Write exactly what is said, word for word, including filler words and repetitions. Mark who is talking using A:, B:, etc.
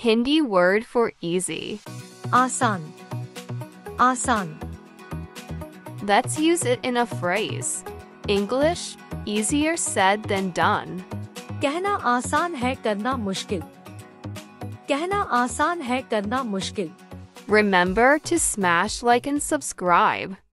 A: Hindi word for easy.
B: आसान आसान
A: Let's use it in a phrase. English, easier said than done.
B: कहना आसान है करना मुश्किल कहना आसान है करना मुश्किल
A: Remember to smash like and subscribe.